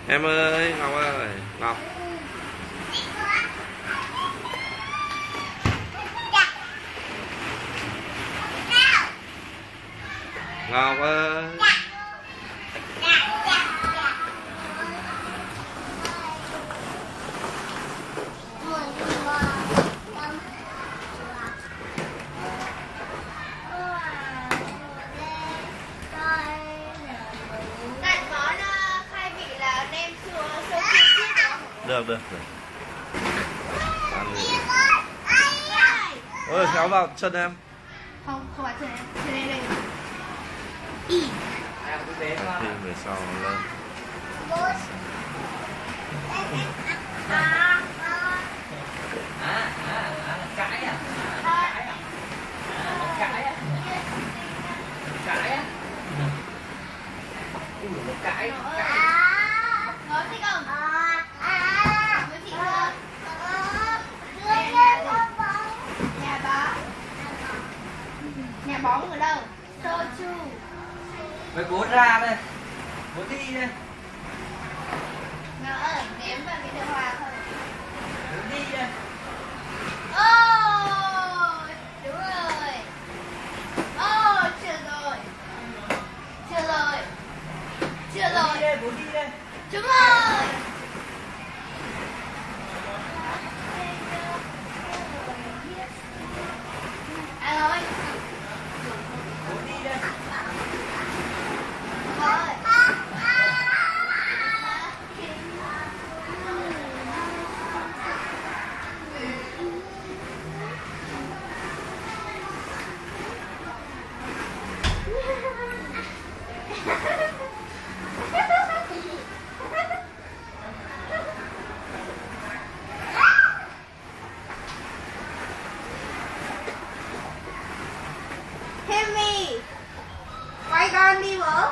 Em ơi, Ngọc ơi, Ngọc. Ngọc ơi. Được, được, được. Ôi, khéo vào chân em. Không, không phải chân em. Chân em đây. Y. Thì về sau lên. Nói thích không? Nói thích không? Nhà bóng ở đâu? Sochu. Mày cố ra đây. Cố đi đây. Ngọc ơi, ném vào cái điều hòa thôi. Cố đi đây. Đúng rồi. Chưa rồi. Chưa rồi. Chưa Cố rồi. đi đây, cố đi đây. Đúng rồi. Anh ơi. Cố đi đây. Rồi. Hemi, quay con đi bố.